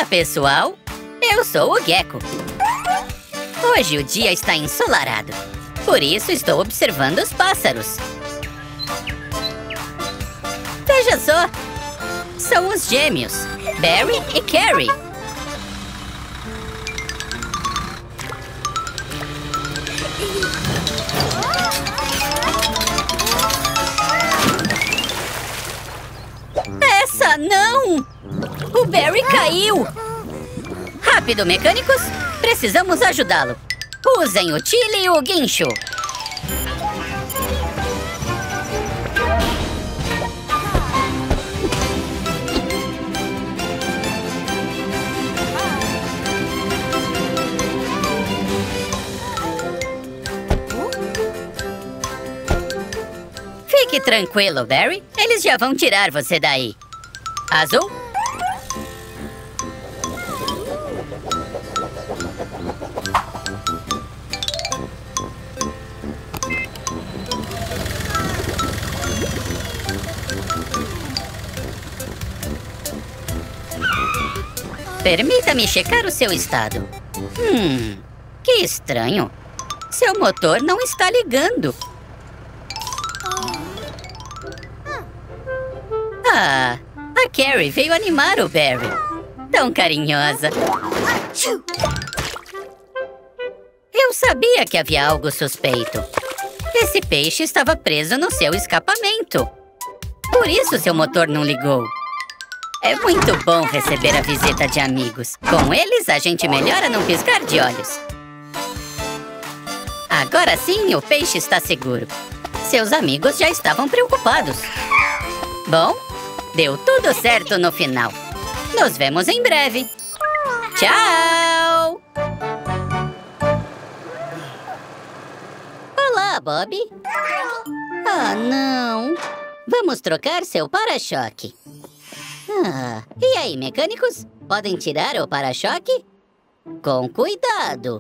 pessoal! Eu sou o Gecko. Hoje o dia está ensolarado. Por isso estou observando os pássaros. Veja só! São os gêmeos, Barry e Carrie. Essa não! O Barry caiu! Rápido, mecânicos! Precisamos ajudá-lo. Usem o Chile e o guincho. Fique tranquilo, Barry. Eles já vão tirar você daí. Azul? Permita-me checar o seu estado. Que estranho. Seu motor não está ligando. Ah, a Carrie veio animar o Barry. Tão carinhosa. Eu sabia que havia algo suspeito. Esse peixe estava preso no seu escapamento. Por isso seu motor não ligou. É muito bom receber a visita de amigos. Com eles, a gente melhora num piscar de olhos. Agora sim, o peixe está seguro. Seus amigos já estavam preocupados. Bom, deu tudo certo no final. Nos vemos em breve. Tchau! Olá, Bob. Ah, não. Vamos trocar seu para-choque. E aí, mecânicos? Podem tirar o para-choque? Com cuidado.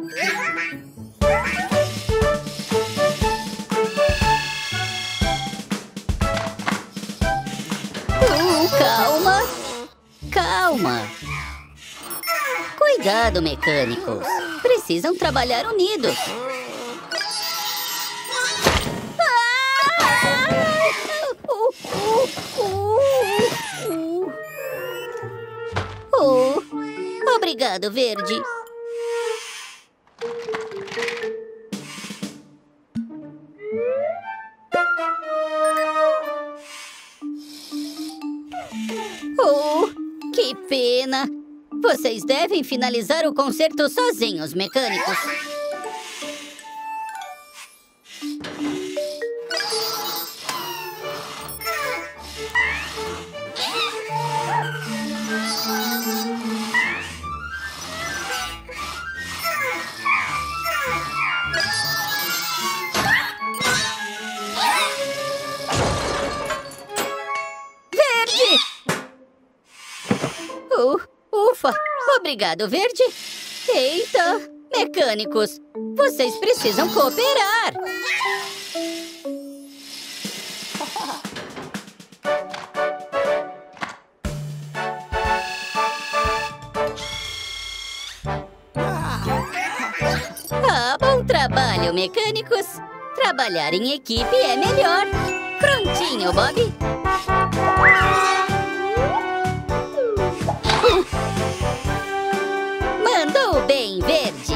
Calma. Calma. Cuidado, mecânicos. Precisam trabalhar unidos. Obrigado, Verde. Que pena. Vocês devem finalizar o concerto sozinhos, mecânicos. Ufa! Obrigado, Verde. Eita! Mecânicos, vocês precisam cooperar. Bom trabalho, mecânicos. Trabalhar em equipe é melhor. Prontinho, Bob. Mandou bem, Verde.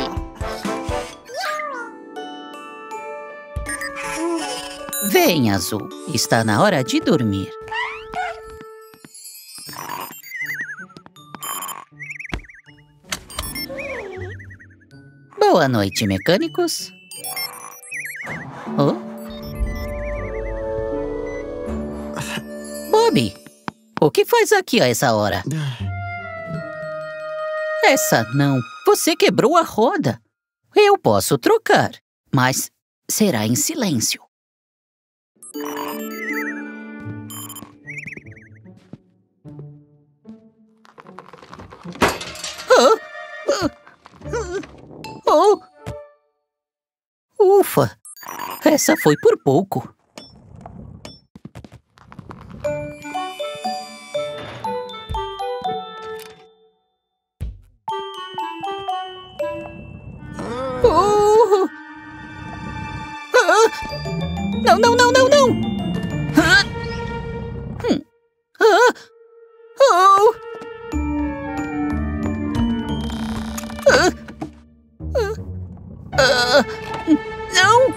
Vem, Azul. Está na hora de dormir. Boa noite, mecânicos. Bob, o que faz aqui a essa hora? Essa não. Você quebrou a roda. Eu posso trocar, mas será em silêncio. Ufa! Essa foi por pouco. Não, não, não, não, não! Oh! Não!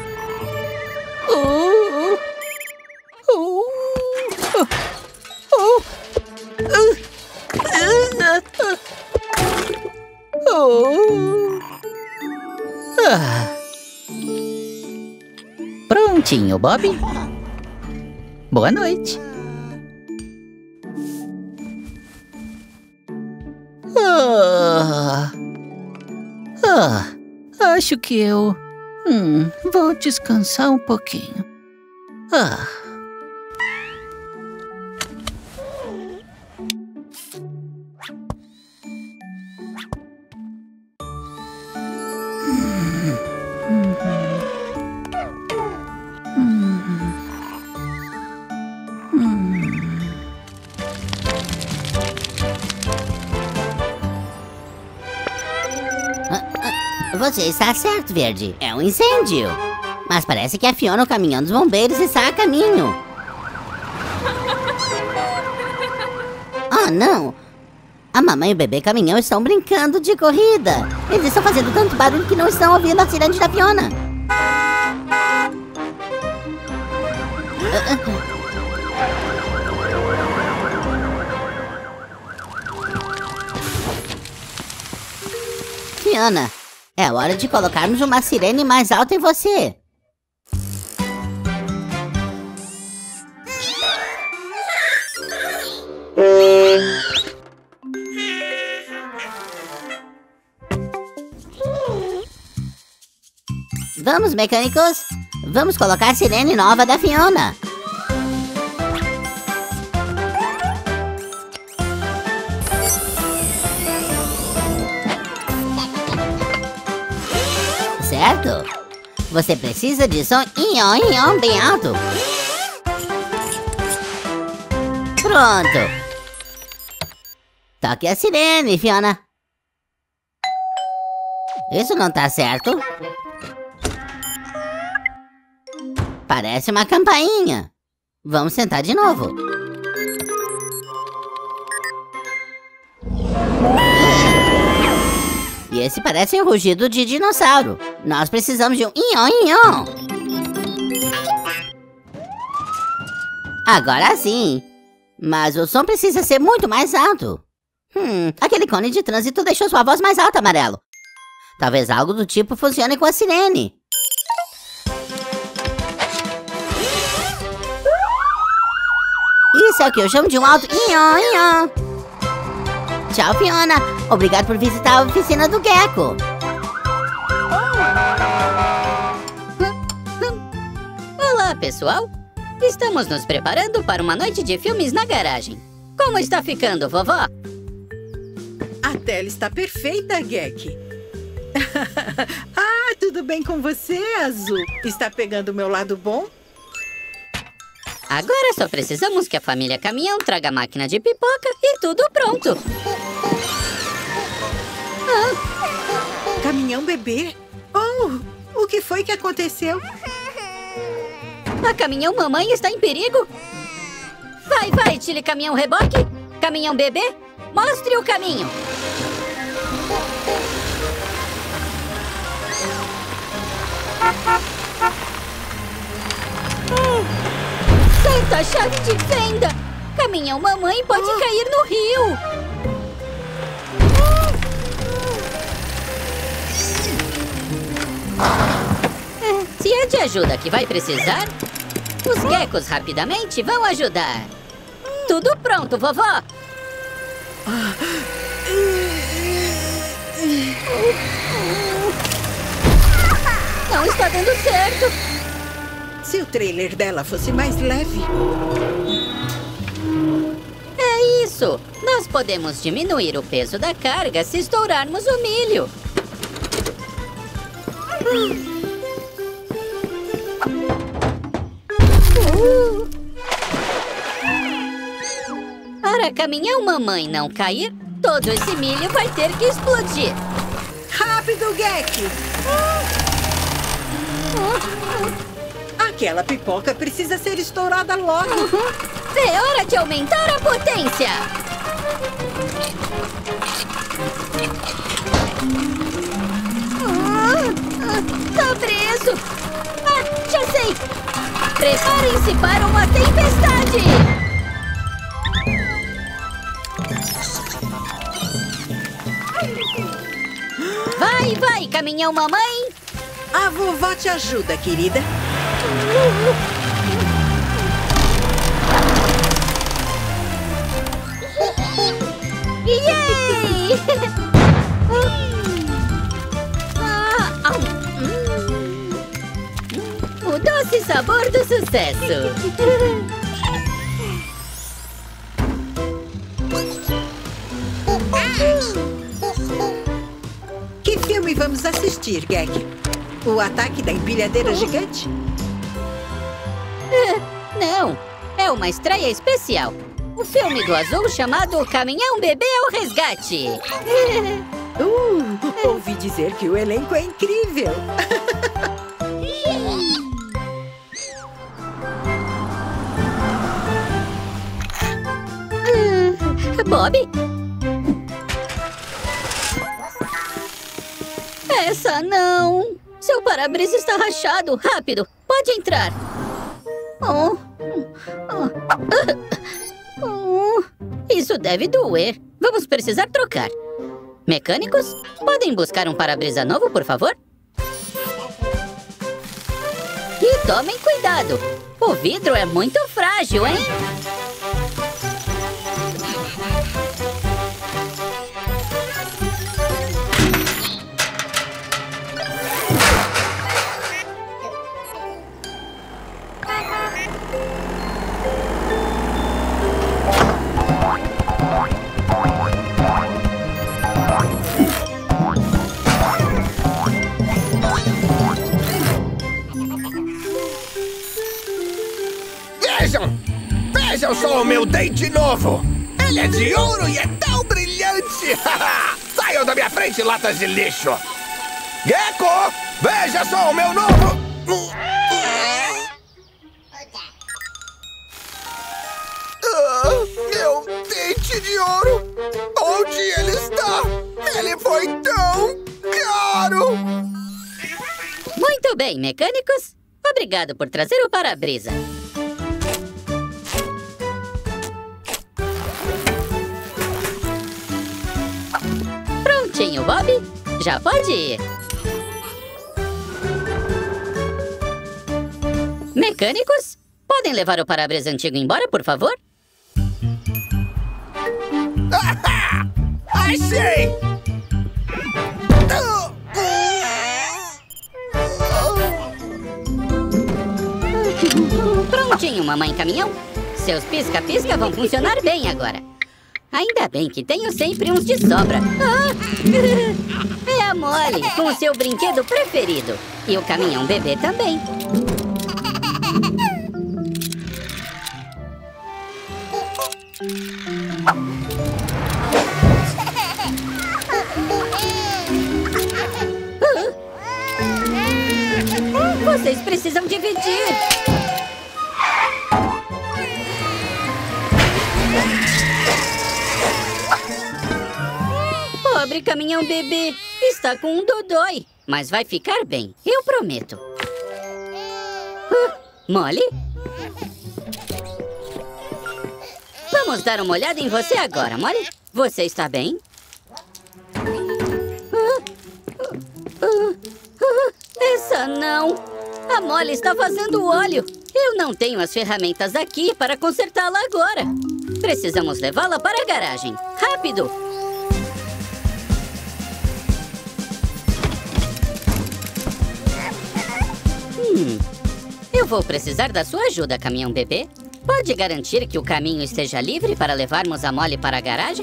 Prontinho, Bob. Boa noite. Acho que eu vou descansar um pouquinho. Você está certo, Verde. É um incêndio. Mas parece que a Fiona, o caminhão dos bombeiros, está a caminho. Oh, não! A mamãe e o bebê caminhão estão brincando de corrida. Eles estão fazendo tanto barulho que não estão ouvindo a sirene da Fiona. Fiona, é hora de colocarmos uma sirene mais alta em você. Vamos, mecânicos. Vamos colocar a sirene nova da Fiona. Certo? Você precisa de som ion bem alto. Pronto. Toque a sirene, Fiona. Isso não tá certo. Parece uma campainha. Vamos tentar de novo. E esse parece um rugido de dinossauro. Nós precisamos de um ion. Agora sim. Mas o som precisa ser muito mais alto. Aquele cone de trânsito deixou sua voz mais alta, Amarelo. Talvez algo do tipo funcione com a sirene. Isso é o que eu chamo de um alto ion. Tchau, Fiona. Obrigado por visitar a oficina do Gecko. Olá, pessoal. Estamos nos preparando para uma noite de filmes na garagem. Como está ficando, vovó? A tela está perfeita, Gek. Ah, tudo bem com você, Azul? Está pegando o meu lado bom? Agora só precisamos que a família Caminhão traga a máquina de pipoca e tudo pronto. Caminhão bebê? Oh, o que foi que aconteceu? A Caminhão Mamãe está em perigo? Vai, Tilly Caminhão Reboque. Caminhão Bebê, mostre o caminho. Solta a chave de fenda. Caminhão Mamãe pode cair no rio. Se é de ajuda que vai precisar, os geckos rapidamente vão ajudar. Tudo pronto, vovó? Não está dando certo. Se o trailer dela fosse mais leve. É isso. Nós podemos diminuir o peso da carga se estourarmos o milho. Para Caminhão Mamãe não cair, todo esse milho vai ter que explodir. Rápido, Gek! Aquela pipoca precisa ser estourada logo. É hora de aumentar a potência! Tá preso! Já sei! Preparem-se para uma tempestade! Vai, caminhão mamãe! A vovó te ajuda, querida. Yay! O doce sabor do sucesso! Que filme vamos assistir, Gek? O Ataque da Empilhadeira Gigante? Não, é uma estreia especial. O filme do Azul chamado Caminhão Bebê ao Resgate. Ouvi dizer que o elenco é incrível. Bob? Essa não. Seu para-brisa está rachado. Rápido, pode entrar. Isso deve doer. Vamos precisar trocar. Mecânicos, podem buscar um para-brisa novo, por favor? E tomem cuidado. O vidro é muito frágil, hein? Vejam só o meu dente novo! Ele é de ouro e é tão brilhante! Saiam da minha frente, latas de lixo! Gecko! Veja só o meu novo... meu dente de ouro! Onde ele está? Ele foi tão caro! Muito bem, mecânicos. Obrigado por trazer o para-brisa. Prontinho, Bob. Já pode ir. Mecânicos, podem levar o para-brisa antigo embora, por favor? Achei! Prontinho, mamãe caminhão. Seus pisca-pisca vão funcionar bem agora. Ainda bem que tenho sempre uns de sobra. É a Molly, com o seu brinquedo preferido. E o caminhão bebê também. Vocês precisam dividir. Pobre caminhão bebê. Está com um dodói. Mas vai ficar bem, eu prometo. Molly? Vamos dar uma olhada em você agora, Molly. Você está bem? Essa não. A Molly está vazando óleo. Eu não tenho as ferramentas aqui para consertá-la agora. Precisamos levá-la para a garagem. Rápido! Eu vou precisar da sua ajuda, caminhão bebê. Pode garantir que o caminho esteja livre para levarmos a Molly para a garagem?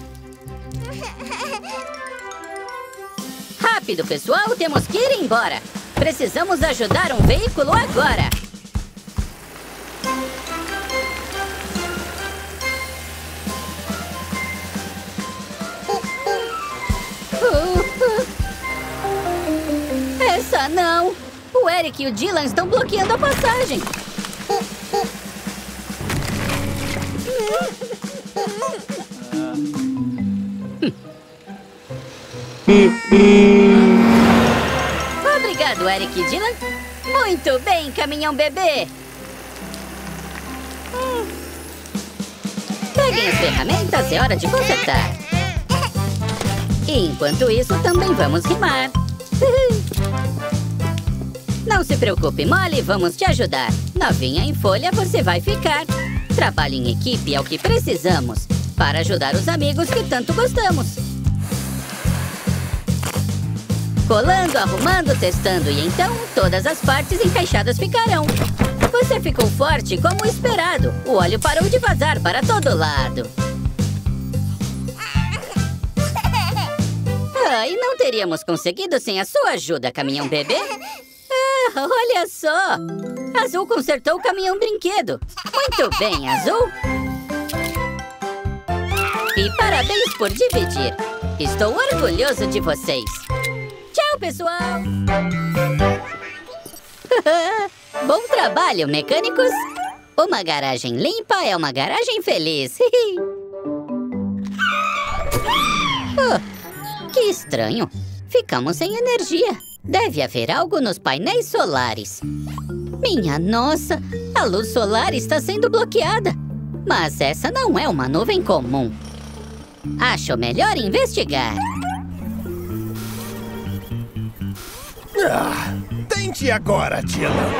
Rápido, pessoal, temos que ir embora. Precisamos ajudar um veículo agora. Essa não. O Eric e o Dylan estão bloqueando a passagem. Obrigado, Eric e Dylan. Muito bem, caminhão bebê. Peguem as ferramentas, é hora de consertar. E enquanto isso, também vamos rimar. Não se preocupe, Molly, vamos te ajudar. Novinha em folha, você vai ficar. Trabalho em equipe é o que precisamos para ajudar os amigos que tanto gostamos. Colando, arrumando, testando e então todas as partes encaixadas ficarão. Você ficou forte como esperado. O óleo parou de vazar para todo lado. E não teríamos conseguido sem a sua ajuda, caminhão bebê. Olha só! Azul consertou o caminhão brinquedo. Muito bem, Azul. E parabéns por dividir. Estou orgulhoso de vocês. Tchau, pessoal! Bom trabalho, mecânicos! Uma garagem limpa é uma garagem feliz. Que estranho. Ficamos sem energia. Deve haver algo nos painéis solares. Minha nossa, a luz solar está sendo bloqueada. Mas essa não é uma nuvem comum. Acho melhor investigar. Tente agora, Dylan.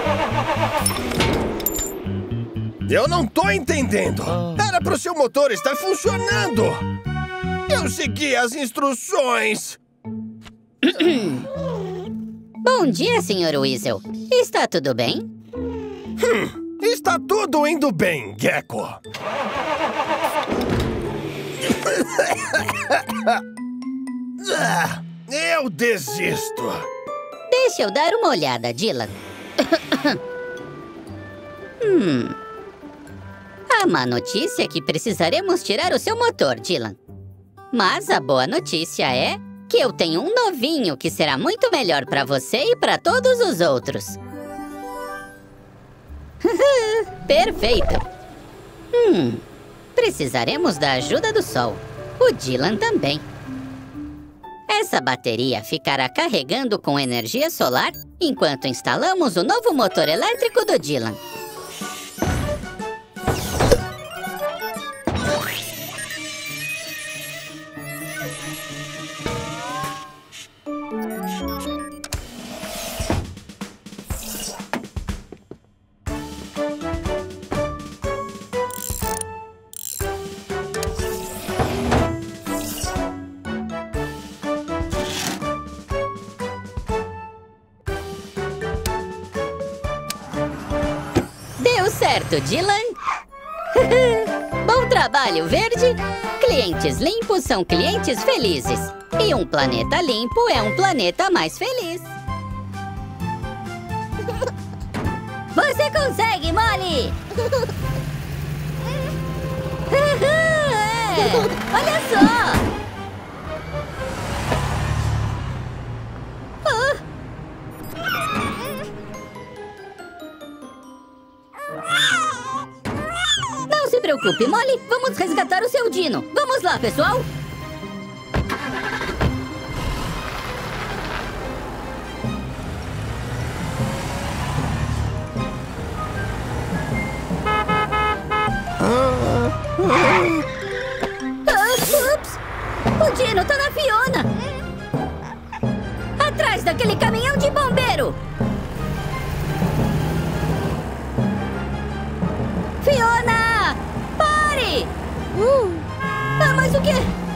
Eu não tô entendendo. Era pro seu motor estar funcionando. Eu segui as instruções. Bom dia, Sr. Weasel. Está tudo bem? Está tudo indo bem, Gecko. Eu desisto. Deixa eu dar uma olhada, Dylan. A má notícia é que precisaremos tirar o seu motor, Dylan. Mas a boa notícia é que eu tenho um novinho que será muito melhor para você e para todos os outros. Perfeito. Precisaremos da ajuda do sol. O Dylan também. Essa bateria ficará carregando com energia solar enquanto instalamos o novo motor elétrico do Dylan. Certo, Dylan? Bom trabalho, Verde! Clientes limpos são clientes felizes. E um planeta limpo é um planeta mais feliz. Você consegue, Molly! Olha só! Não se preocupe, Molly. Vamos resgatar o seu Dino. Vamos lá, pessoal. Ups! O Dino tá na Fiona. Atrás daquele caminhão de bombeiro. Fiona! Pare! Mas o quê?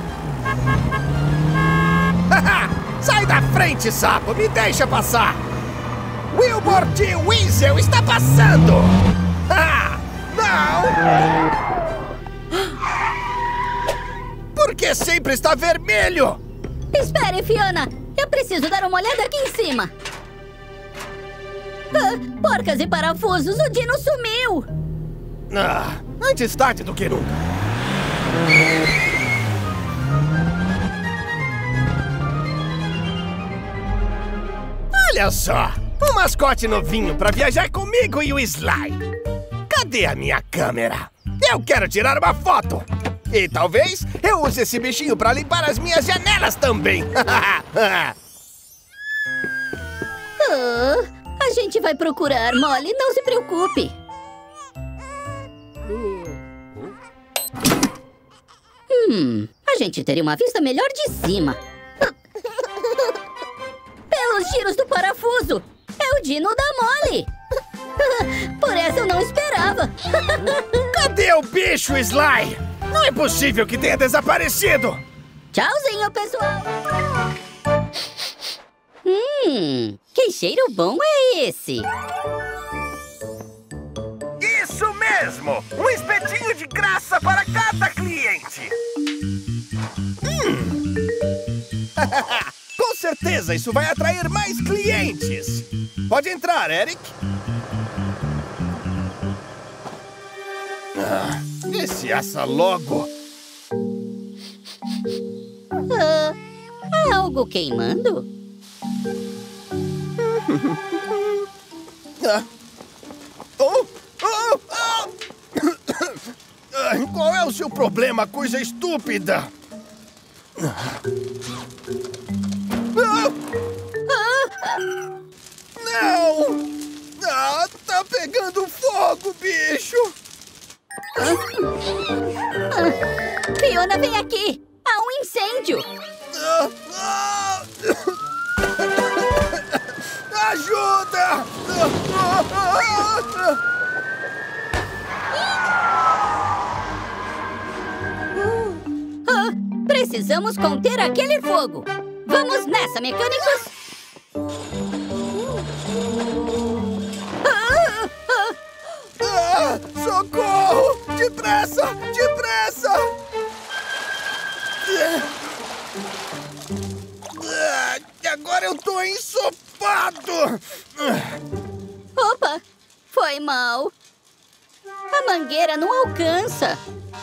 Sai da frente, sapo! Me deixa passar! Wilbur T. Weasel está passando! Não! Por que sempre está vermelho? Espere, Fiona! Eu preciso dar uma olhada aqui em cima! Porcas e parafusos! O Dino sumiu! Antes tarde do que nunca. Olha só! mascote novinho pra viajar comigo e o Sly. Cadê a minha câmera? Eu quero tirar uma foto. E talvez eu use esse bichinho pra limpar as minhas janelas também. A gente vai procurar, Molly, não se preocupe. A gente teria uma vista melhor de cima. Pelos giros do parafuso, é o Dino da Molly. Por essa eu não esperava. Cadê o bicho, Sly? Não é possível que tenha desaparecido. Tchauzinho, pessoal. Que cheiro bom é esse? Isso mesmo! Um espetinho de graça para cada cliente! Com certeza isso vai atrair mais clientes! Pode entrar, Eric. Vê se assa logo. Há algo queimando? Qual é o seu problema, coisa estúpida? Não! Tá pegando fogo, bicho! Fiona, vem aqui! Há um incêndio! Ajuda! Precisamos conter aquele fogo! Vamos nessa, mecânicos! Socorro! Depressa! Depressa! Agora eu tô ensopado! Opa! Foi mal! A mangueira não alcança!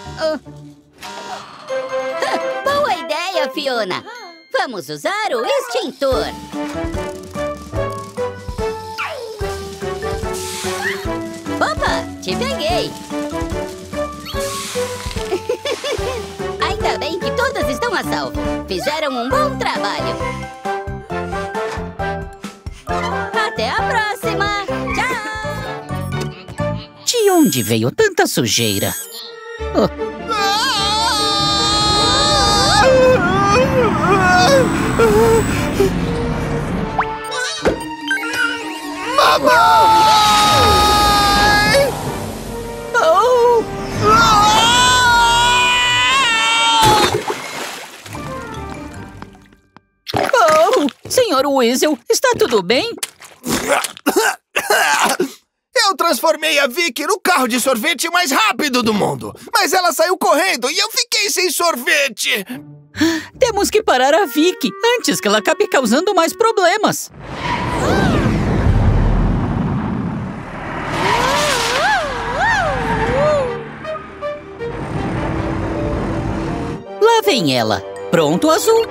Boa ideia, Fiona! Vamos usar o extintor! Opa! Te peguei! Ainda bem que todas estão a salvo! Fizeram um bom trabalho! Até a próxima! Tchau! De onde veio tanta sujeira? Mamãe! Senhor Weasel, está tudo bem? Eu transformei a Vicky no carro de sorvete mais rápido do mundo. Mas ela saiu correndo e eu fiquei sem sorvete. Temos que parar a Vicky antes que ela acabe causando mais problemas. Lá vem ela. Pronto, Azul?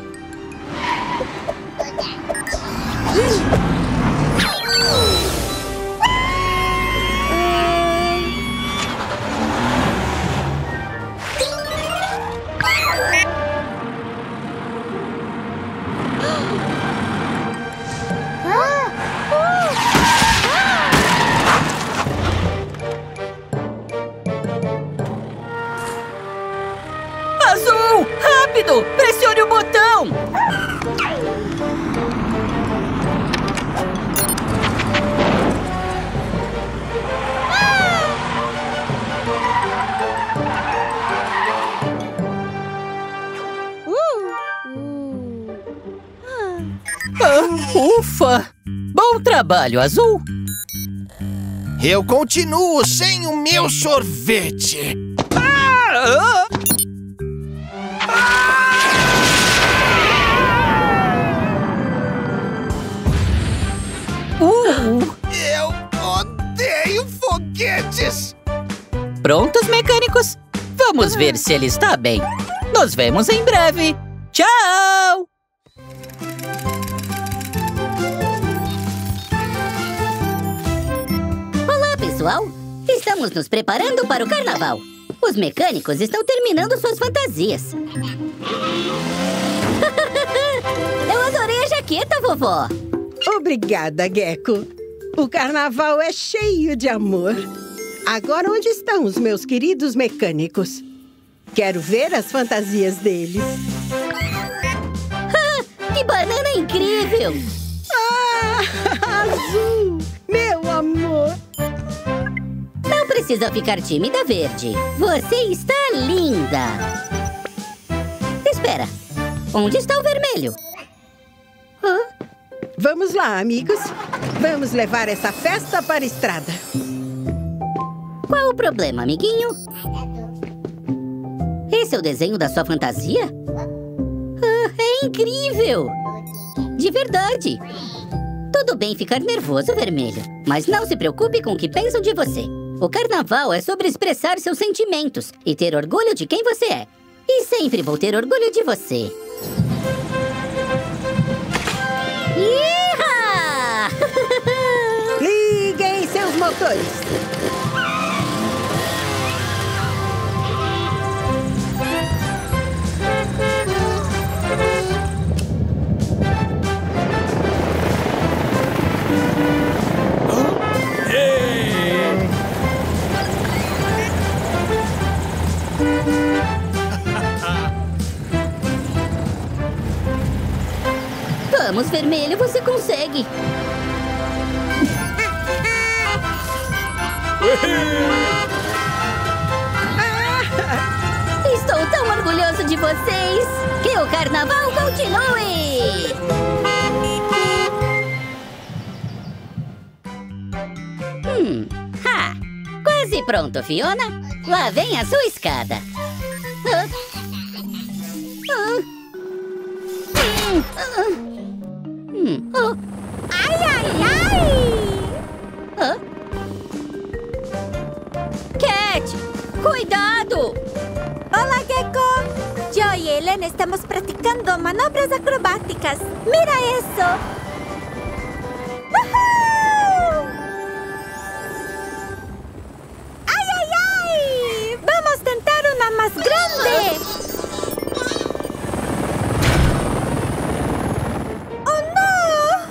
Azul! Rápido! Pressione o botão! Ufa! Bom trabalho, Azul! Eu continuo sem o meu sorvete. Eu odeio foguetes! Prontos, mecânicos? Vamos ver se ele está bem. Nos vemos em breve. Tchau! pessoal? Estamos nos preparando para o carnaval. Os mecânicos estão terminando suas fantasias. Eu adorei a jaqueta, vovó. Obrigada, Gecko. O carnaval é cheio de amor. Agora, onde estão os meus queridos mecânicos? Quero ver as fantasias deles. Que banana incrível! Ah, Azul! Meu amor! Não precisa ficar tímida, Verde. Você está linda. Espera. Onde está o vermelho? Vamos lá, amigos. Vamos levar essa festa para a estrada. Qual o problema, amiguinho? Esse é o desenho da sua fantasia? É incrível! De verdade! Tudo bem ficar nervoso, Vermelho, mas não se preocupe com o que pensam de você. O carnaval é sobre expressar seus sentimentos e ter orgulho de quem você é. E sempre vou ter orgulho de você. Iha! Liguem seus motores. Vamos, Vermelho, você consegue. Estou tão orgulhoso de vocês. Que o carnaval continue! Quase pronto, Fiona. Lá vem a sua escada. Ai, ai, ai! Cat, cuidado! Hola, Gecko. Yo y Ellen estamos practicando manobras acrobáticas. ¡Mira eso! ¡Woohoo! ¡Ay, ay, ay! ¡Vamos a tentar una más grande! ¡Oh, no!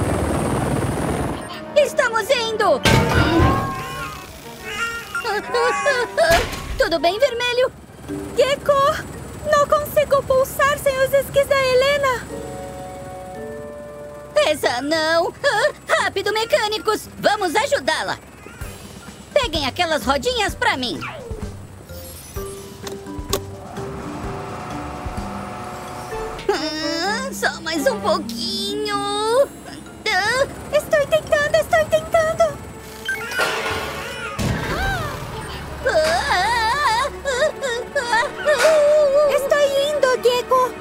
Estamos indo! Tudo bem, Vermelho? Gecko, não consigo pulsar sem os esquis da Helena. Essa não! Rápido, mecânicos! Vamos ajudá-la! Peguem aquelas rodinhas pra mim! Só mais um pouquinho! Estou tentando, estou tentando! Estou indo, Gecko!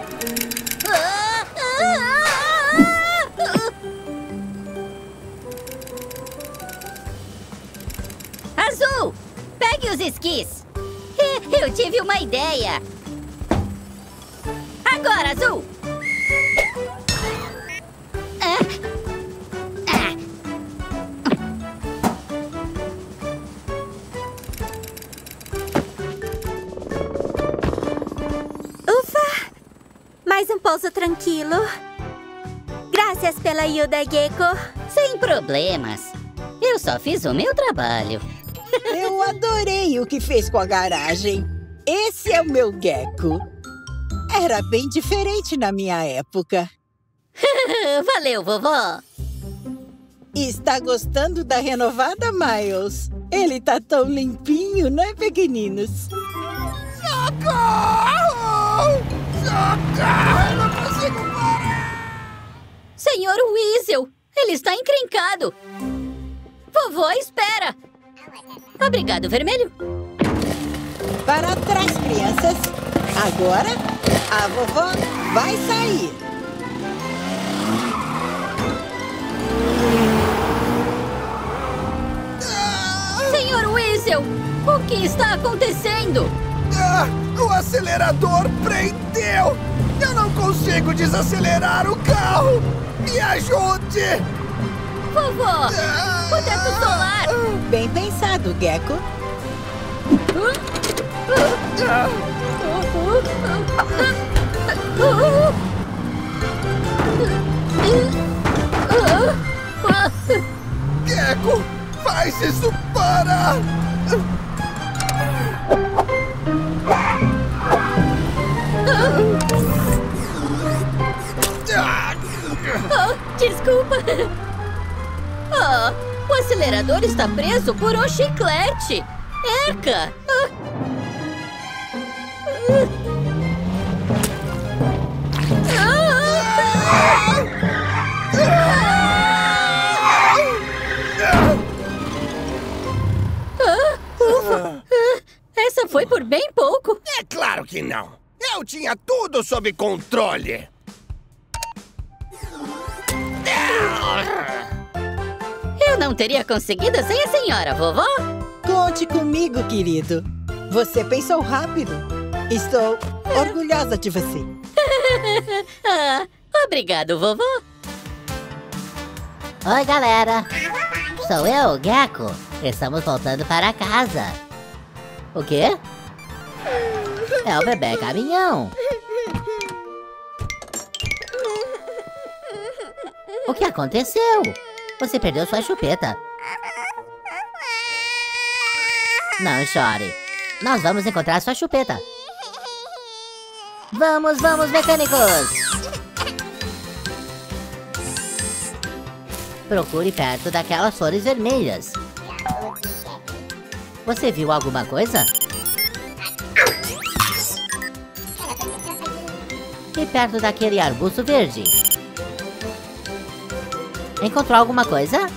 Azul, pegue os esquis. Eu tive uma ideia. Agora, Azul. Ufa! Mais um pouso tranquilo. Graças pela ajuda, Gecko. Sem problemas. Eu só fiz o meu trabalho. Eu adorei o que fez com a garagem. Esse é o meu Gecko. Era bem diferente na minha época. Valeu, vovó. Está gostando da renovada, Miles? Ele tá tão limpinho, né, pequeninos? Socorro! Socorro! Eu não consigo parar! Senhor Weasel, ele está encrencado. Vovó, espera. Obrigado, Vermelho. Para trás, crianças. Agora, a vovó vai sair. Senhor Weasel, o que está acontecendo? O acelerador prendeu! Eu não consigo desacelerar o carro! Me ajude! Vovó, o teto solar! Bem pensado, Gecko. Gecko, faz isso parar! Desculpa. O acelerador está preso por um chiclete. Eca! Essa foi por bem pouco. É claro que não. Eu tinha tudo sob controle. Eu não teria conseguido sem a senhora, vovó. Conte comigo, querido. Você pensou rápido. Estou orgulhosa de você. Obrigado, vovó. Oi, galera. Sou eu, Gecko. Estamos voltando para casa. O quê? É o bebê caminhão. O que aconteceu? Você perdeu sua chupeta. Não chore. Nós vamos encontrar sua chupeta. Vamos, vamos, mecânicos! Procure perto daquelas flores vermelhas. Você viu alguma coisa? E perto daquele arbusto verde? Encontrou alguma coisa?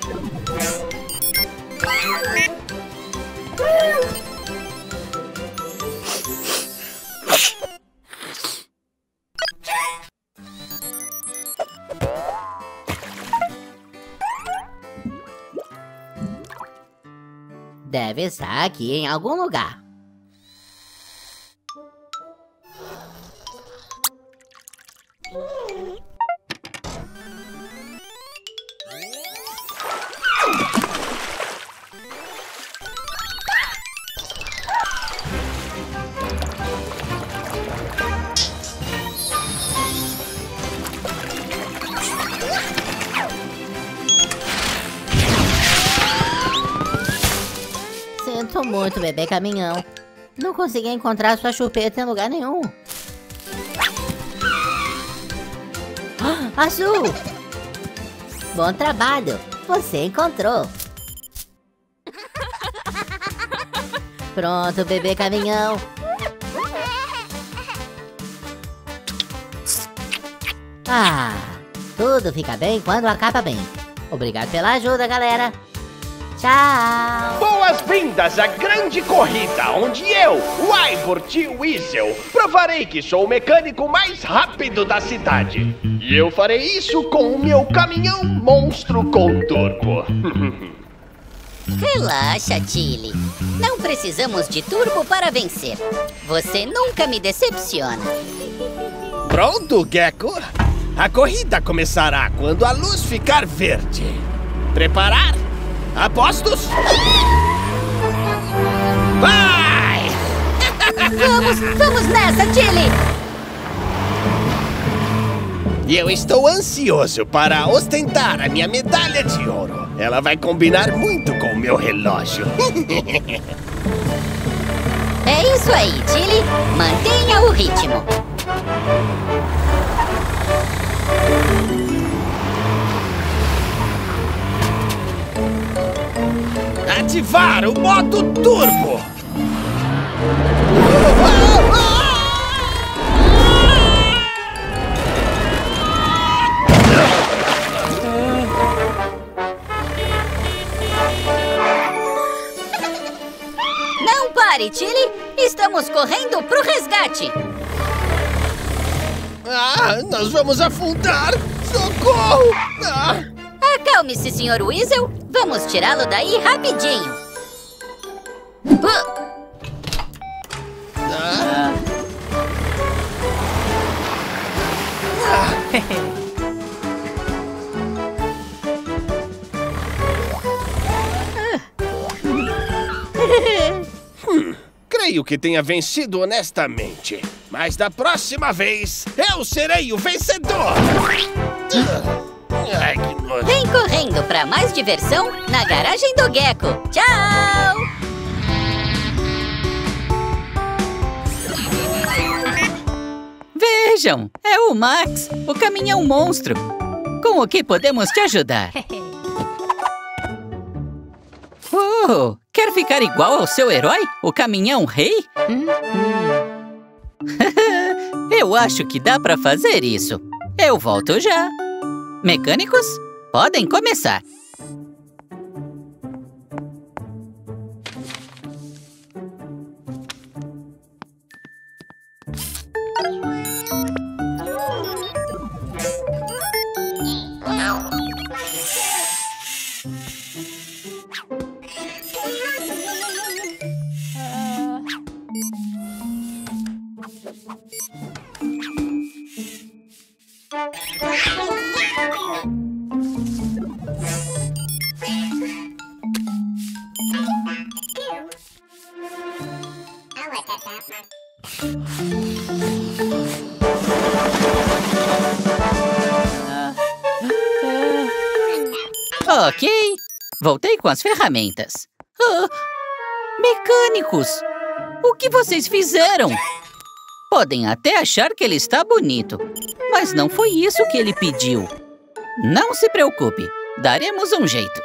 Deve estar aqui em algum lugar. Sinto muito, bebê caminhão. Não consegui encontrar sua chupeta em lugar nenhum. Azul! Bom trabalho! Você encontrou! Pronto, bebê caminhão! Tudo fica bem quando acaba bem. Obrigado pela ajuda, galera! Tchau! Boas-vindas à grande corrida, onde eu, o Ivor T. Weasel, provarei que sou o mecânico mais rápido da cidade. E eu farei isso com o meu caminhão monstro com turbo. Relaxa, Tilly. Não precisamos de turbo para vencer. Você nunca me decepciona. Pronto, Gecko? A corrida começará quando a luz ficar verde. Preparar? Apostos? Vai! Vamos nessa, Tilly! E eu estou ansioso para ostentar a minha medalha de ouro. Ela vai combinar muito com o meu relógio. É isso aí, Tilly. Mantenha o ritmo. Ativar o modo turbo! Não pare, Tilly! Estamos correndo pro resgate! Nós vamos afundar! Socorro! Acalme-se, Sr. Weasel. Vamos tirá-lo daí rapidinho. creio que tenha vencido honestamente. Mas da próxima vez, eu serei o vencedor! Ai, que nojo. Vem correndo para mais diversão na garagem do Gecko. Tchau! Vejam, é o Max, o caminhão monstro. Com o que podemos te ajudar? Oh, quer ficar igual ao seu herói, o caminhão rei? Eu acho que dá para fazer isso. Eu volto já. Mecânicos, podem começar. Ok, voltei com as ferramentas. Mecânicos, o que vocês fizeram? Podem até achar que ele está bonito, mas não foi isso que ele pediu. Não se preocupe, daremos um jeito.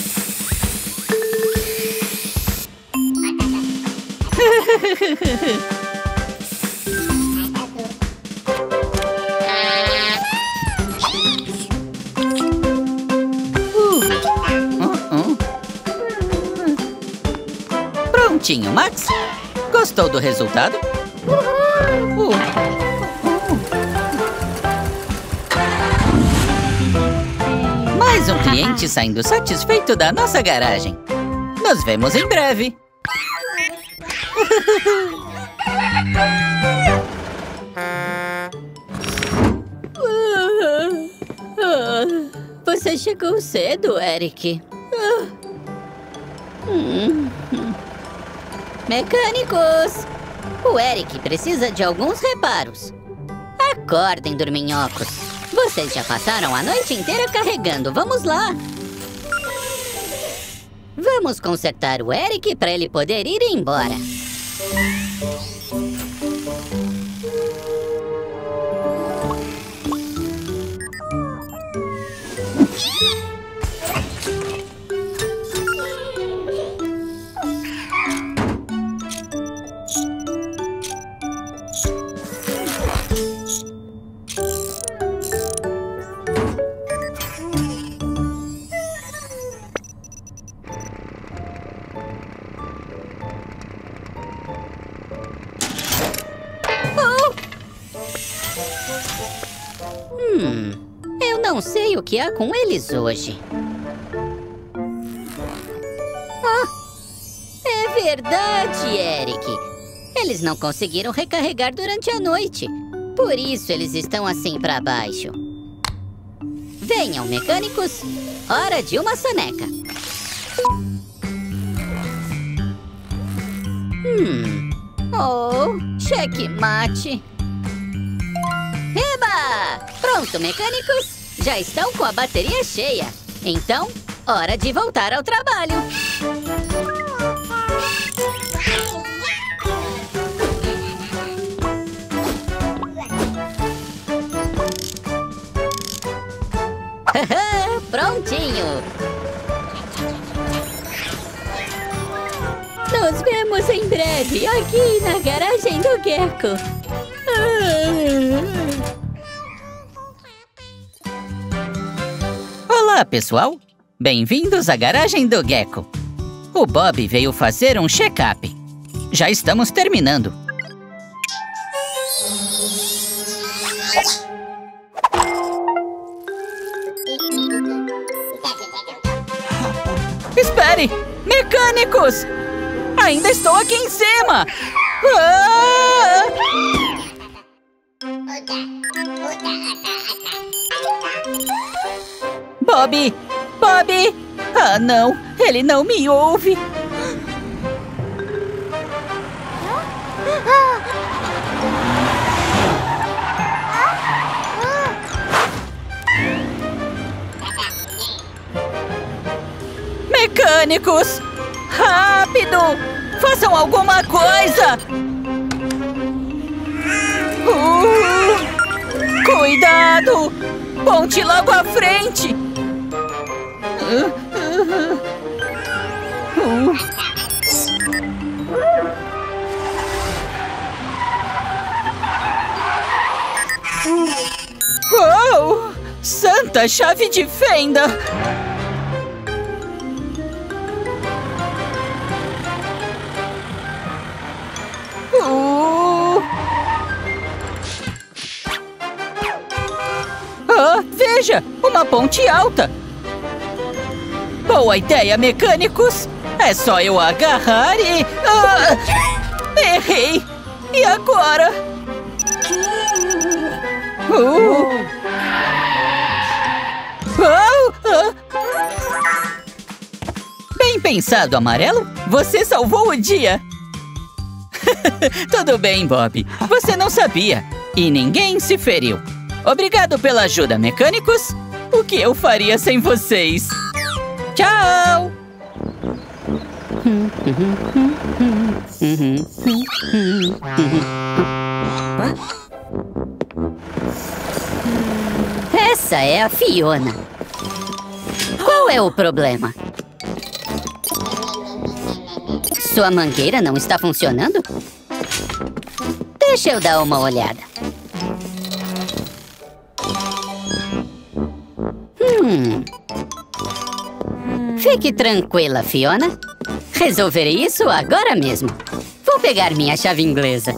Prontinho, Max. Gostou do resultado? Mais um cliente saindo satisfeito da nossa garagem. Nos vemos em breve. Você chegou cedo, Eric. Mecânicos! O Eric precisa de alguns reparos. Acordem, dorminhocos. Vocês já passaram a noite inteira carregando. Vamos lá. Vamos consertar o Eric para ele poder ir embora. Eu não sei o que há com eles hoje. É verdade, Eric. Eles não conseguiram recarregar durante a noite. Por isso eles estão assim para baixo. Venham, mecânicos. Hora de uma soneca. Checkmate. Eba! Pronto, mecânicos. Já estão com a bateria cheia. Então, hora de voltar ao trabalho. Prontinho! Nos vemos em breve aqui na garagem do Gecko. Olá, pessoal! Bem-vindos à garagem do Gecko. O Bob veio fazer um check-up. Já estamos terminando. Espere! Mecânicos! Ainda estou aqui em cima! Bob! Bob! Ah, não! Ele não me ouve! Mecânicos! Rápido! Façam alguma coisa! Cuidado! Ponte logo à frente! Uau! Santa chave de fenda! Veja! Uma ponte alta! Boa ideia, mecânicos! É só eu agarrar e... errei! E agora? Bem pensado, Amarelo! Você salvou o dia! Tudo bem, Bob. Você não sabia. E ninguém se feriu. Obrigado pela ajuda, mecânicos. O que eu faria sem vocês? Tchau! Essa é a Fiona. Qual é o problema? Sua mangueira não está funcionando? Deixa eu dar uma olhada. Fique tranquila, Fiona. Resolverei isso agora mesmo. Vou pegar minha chave inglesa.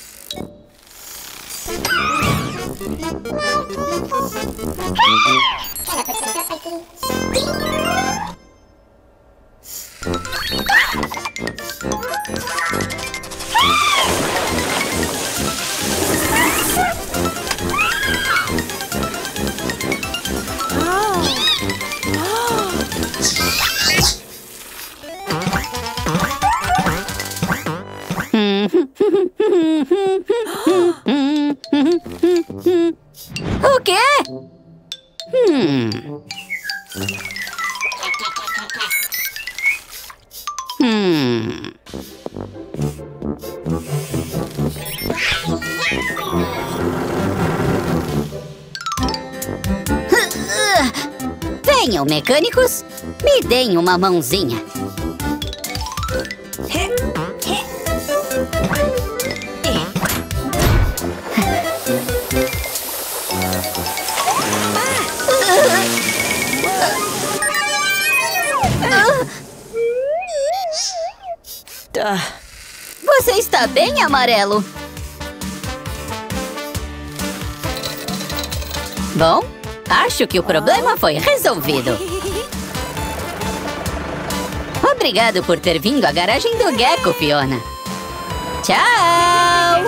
O quê? Venham, mecânicos. Me deem uma mãozinha. Você está bem, Amarelo? Bom, acho que o problema foi resolvido. Obrigado por ter vindo à garagem do Gecko, Fiona. Tchau!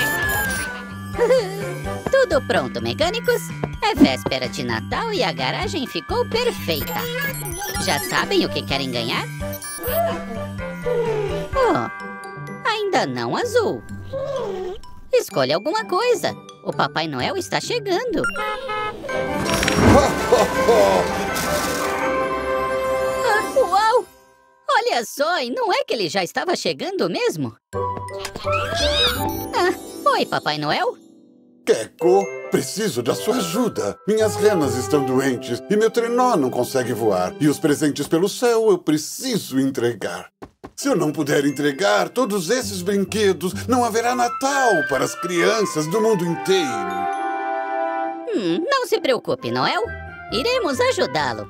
Tudo pronto, mecânicos? É véspera de Natal e a garagem ficou perfeita. Já sabem o que querem ganhar? Oh, ainda não, Azul. Escolha alguma coisa. O Papai Noel está chegando. Uau! Olha só, e não é que ele já estava chegando mesmo? Oi, Papai Noel. Gecko, preciso da sua ajuda. Minhas renas estão doentes e meu trenó não consegue voar. E os presentes pelo céu eu preciso entregar. Se eu não puder entregar todos esses brinquedos, não haverá Natal para as crianças do mundo inteiro. Não se preocupe, Noel. Iremos ajudá-lo.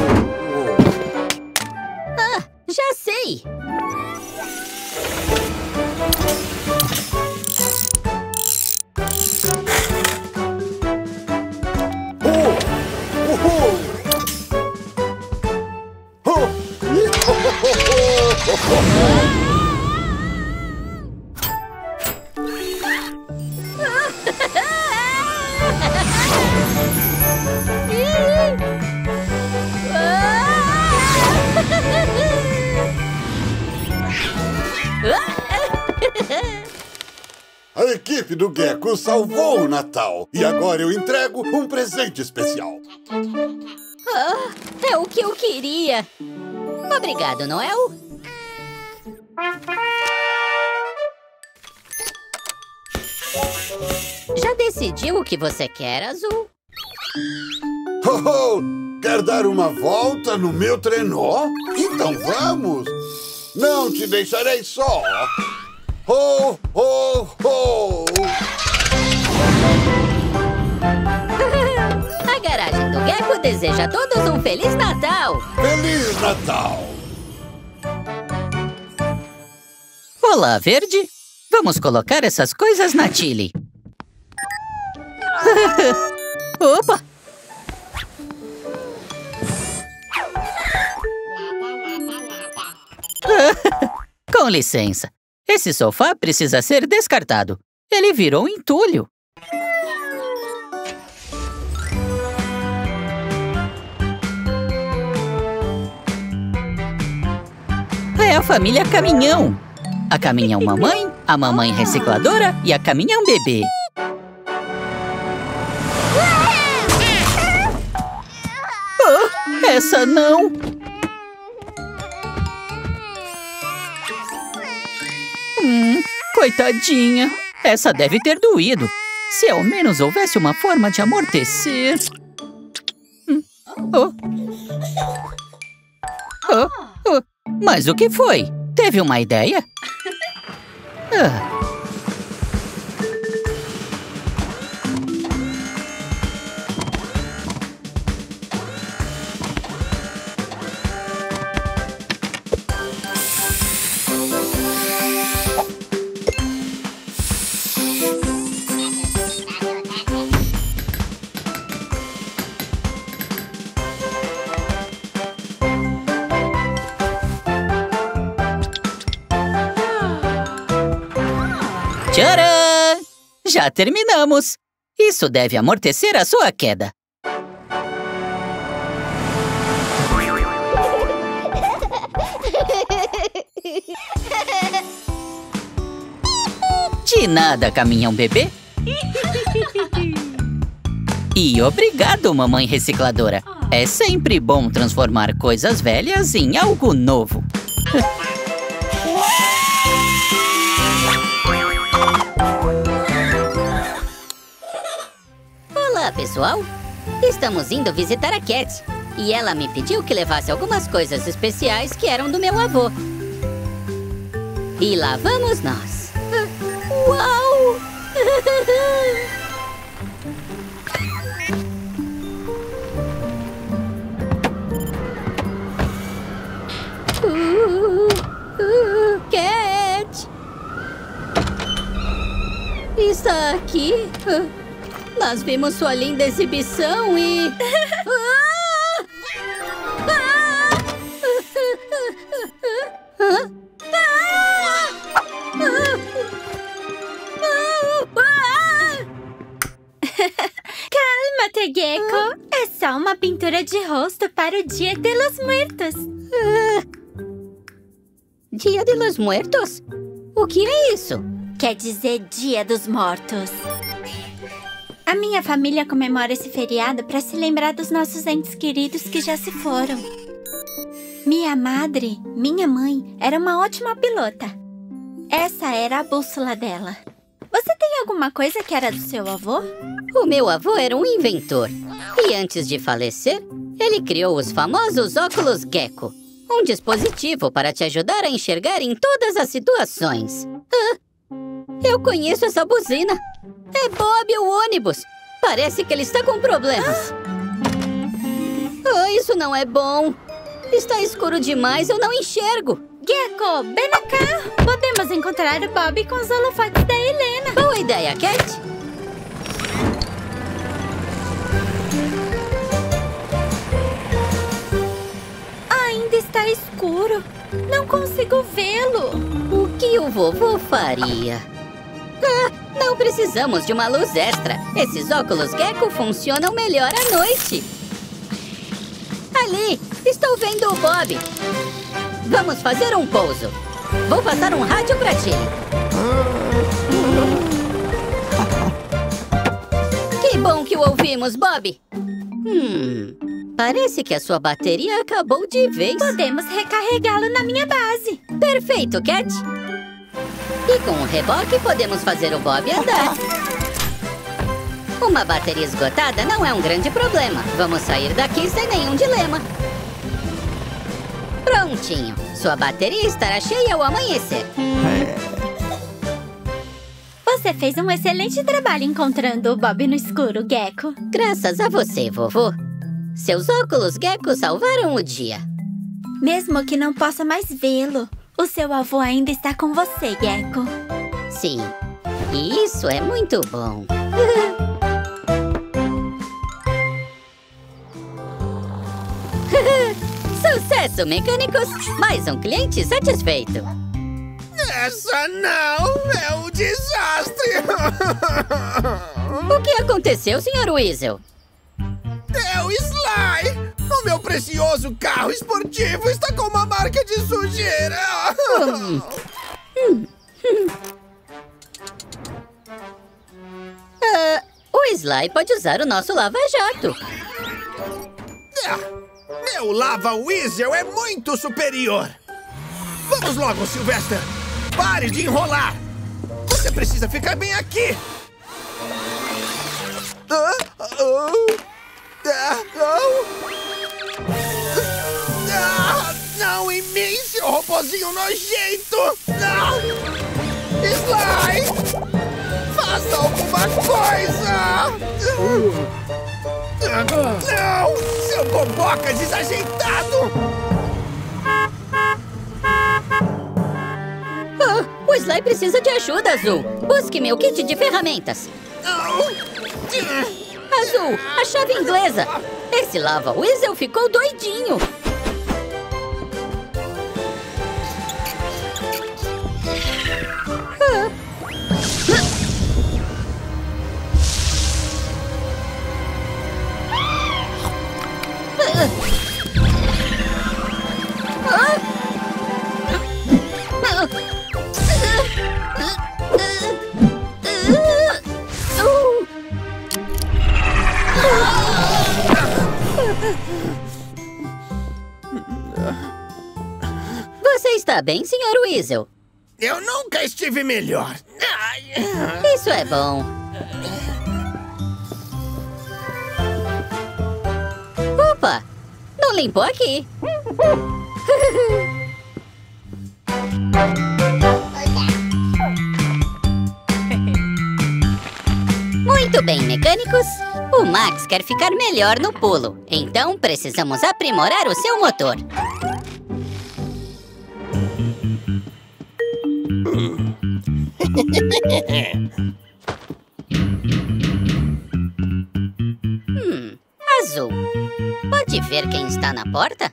Já sei! A equipe do Gecko salvou o Natal. E agora eu entrego um presente especial. É o que eu queria. Obrigado, Noel. Já decidiu o que você quer, Azul? Oh, quer dar uma volta no meu trenó? Então vamos! Não te deixarei só! Ho, ho, ho! A garagem do Gecko deseja a todos um Feliz Natal! Feliz Natal! Olá, Verde. Vamos colocar essas coisas na Tilly. Opa! Com licença. Esse sofá precisa ser descartado. Ele virou um entulho. É a família Caminhão. A Caminhão Mamãe, a Mamãe Recicladora e a Caminhão Bebê. Oh, essa não! Coitadinha. Essa deve ter doído. Se ao menos houvesse uma forma de amortecer. Mas o que foi? Teve uma ideia? Tcharam! Já terminamos! Isso deve amortecer a sua queda. De nada, Caminhão Bebê. E obrigado, Mamãe Recicladora. É sempre bom transformar coisas velhas em algo novo. Olá, pessoal. Estamos indo visitar a Cat. E ela me pediu que levasse algumas coisas especiais que eram do meu avô. E lá vamos nós. Uau! Cat! Está aqui? Nós vimos sua linda exibição e... Calma-te, Gecko. É só uma pintura de rosto para o Dia de los Muertos. Dia de los Muertos? O que é isso? Quer dizer Dia dos Mortos. A minha família comemora esse feriado para se lembrar dos nossos entes queridos que já se foram. Minha madre, minha mãe, era uma ótima pilota. Essa era a bússola dela. Você tem alguma coisa que era do seu avô? O meu avô era um inventor. E antes de falecer, ele criou os famosos óculos Gecko. Um dispositivo para te ajudar a enxergar em todas as situações. Eu conheço essa buzina. É Bob, o ônibus. Parece que ele está com problemas. Isso não é bom. Está escuro demais, eu não enxergo. Gecko, vem cá. Podemos encontrar o Bob com os holofotes da Helena. Boa ideia, Cat. Ainda está está escuro. Não consigo vê-lo. O que o vovô faria? Não precisamos de uma luz extra. Esses óculos Gecko funcionam melhor à noite. Ali, estou vendo o Bob. Vamos fazer um pouso. Vou passar um rádio para ti. Que bom que o ouvimos, Bob. Parece que a sua bateria acabou de vez. Podemos recarregá-lo na minha base. Perfeito, Cat. E com o reboque podemos fazer o Bob andar. Uma bateria esgotada não é um grande problema. Vamos sair daqui sem nenhum dilema. Prontinho. Sua bateria estará cheia ao amanhecer. Você fez um excelente trabalho encontrando o Bob no escuro, Gecko. Graças a você, vovô. Seus óculos Gecko salvaram o dia. Mesmo que não possa mais vê-lo, o seu avô ainda está com você, Gecko. Sim, e isso é muito bom. Sucesso, mecânicos! Mais um cliente satisfeito. Essa não é um desastre! O que aconteceu, Sr. Weasel? É o Sly! O meu precioso carro esportivo está com uma marca de sujeira! O Sly pode usar o nosso lava-jato. Meu Lava Weasel é muito superior! Vamos logo, Sylvester! Pare de enrolar! Você precisa ficar bem aqui! Não em mim, seu robozinho nojento! Sly! Faça alguma coisa! Não! Seu boboca desajeitado! O Sly precisa de ajuda, Azul. Busque meu kit de ferramentas. Azul, a chave inglesa. Esse Lava Weasel ficou doidinho. Você está bem, Sr. Weasel? Eu nunca estive melhor. Isso é bom. Opa! Não limpou aqui. Muito bem, mecânicos. O Max quer ficar melhor no pulo. Então, precisamos aprimorar o seu motor. Azul, pode ver quem está na porta?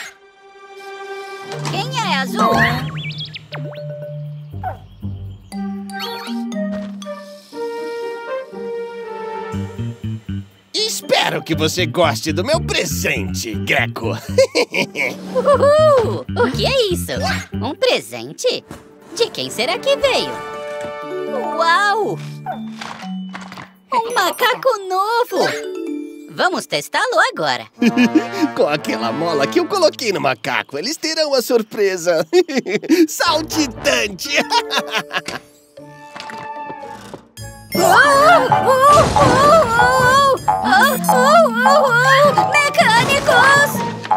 Quem é, Azul? Espero que você goste do meu presente, Gecko. O que é isso? Um presente? De quem será que veio? Uau! Um macaco novo! Vamos testá-lo agora. Com aquela mola que eu coloquei no macaco, eles terão a surpresa saltitante. Mecânicos!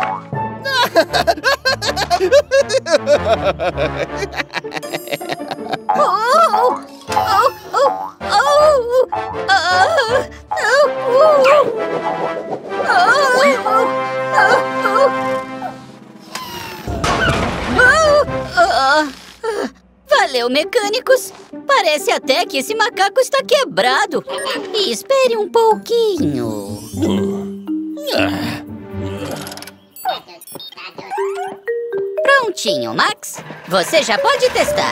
Valeu, mecânicos! Parece até que esse macaco está quebrado. E espere um pouquinho. prontinho, Max. Você já pode testar.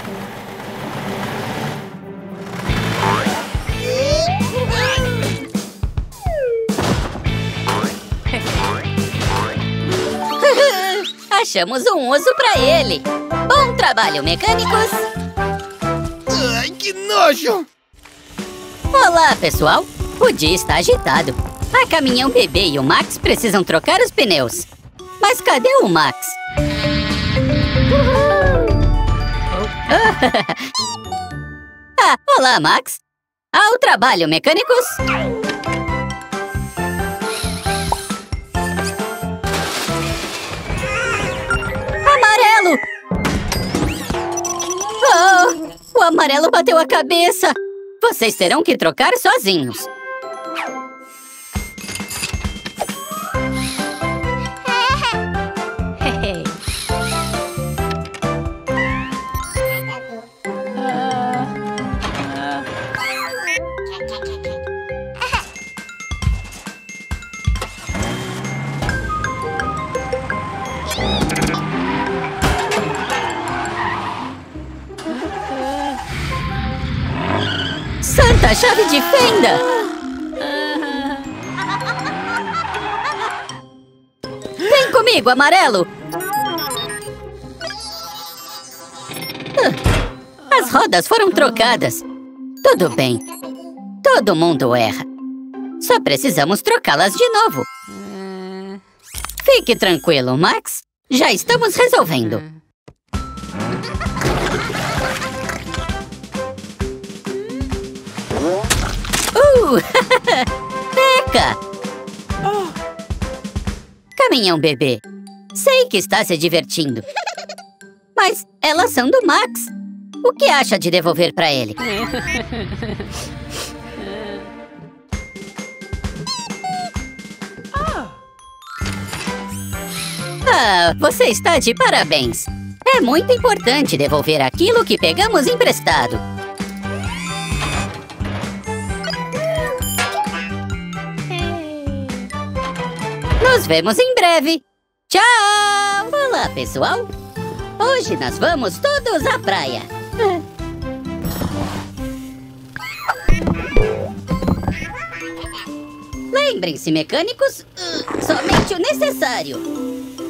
Achamos um uso pra ele. Bom trabalho, mecânicos. Ai, que nojo! Olá, pessoal. O dia está agitado. A Caminhão Bebê e o Max precisam trocar os pneus. Mas cadê o Max? Olá, Max. Ao trabalho, mecânicos. Amarelo! Oh, o amarelo bateu a cabeça. Vocês terão que trocar sozinhos. Santa chave de fenda! Vem comigo, amarelo! As rodas foram trocadas. Tudo bem. Todo mundo erra. Só precisamos trocá-las de novo. Fique tranquilo, Max. Já estamos resolvendo. Eca! Caminhão Bebê, sei que está se divertindo. Mas elas são do Max. O que acha de devolver para ele? Você está de parabéns. É muito importante devolver aquilo que pegamos emprestado. Nos vemos em breve. Tchau! Olá, pessoal. Hoje nós vamos todos à praia. Lembrem-se, mecânicos, somente o necessário.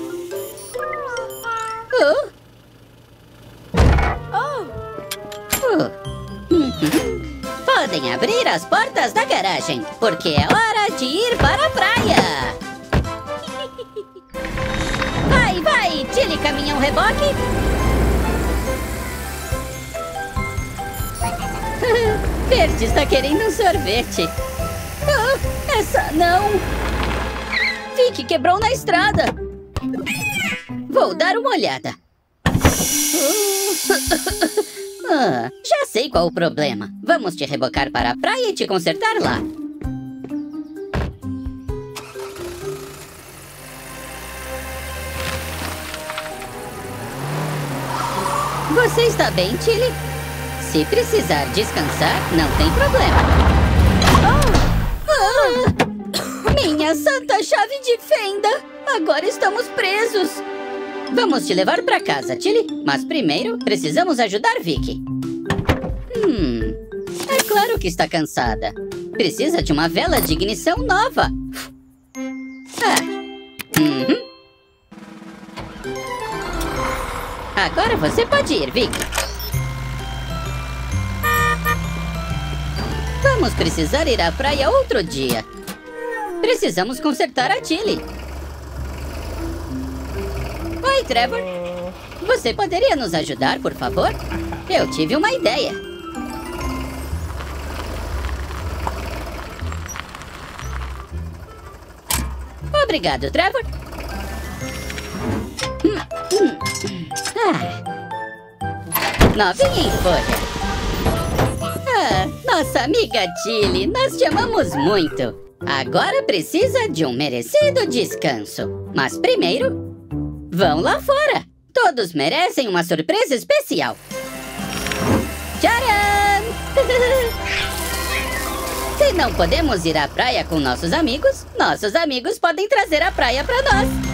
Podem abrir as portas da garagem, porque é hora de ir para a praia. Vai, vai, Tilly Caminhão Reboque. Verde está querendo um sorvete. Essa não. Vicky quebrou na estrada. Vou dar uma olhada. Já sei qual o problema. Vamos te rebocar para a praia e te consertar lá. Você está bem, Tilly? Se precisar descansar, não tem problema. Minha santa chave de fenda! Agora estamos presos! Vamos te levar para casa, Tilly. Mas primeiro, precisamos ajudar Vicky. É claro que está cansada. Precisa de uma vela de ignição nova. Agora você pode ir, Vicky. Vamos precisar ir à praia outro dia. Precisamos consertar a Tilly. Oi, Trevor. Você poderia nos ajudar, por favor? Eu tive uma ideia. Obrigado, Trevor. Novinha em folha. Nossa amiga Tilly, nós te amamos muito. Agora precisa de um merecido descanso. Mas primeiro, vão lá fora. Todos merecem uma surpresa especial. Tcharam! Se não podemos ir à praia com nossos amigos podem trazer a praia para nós.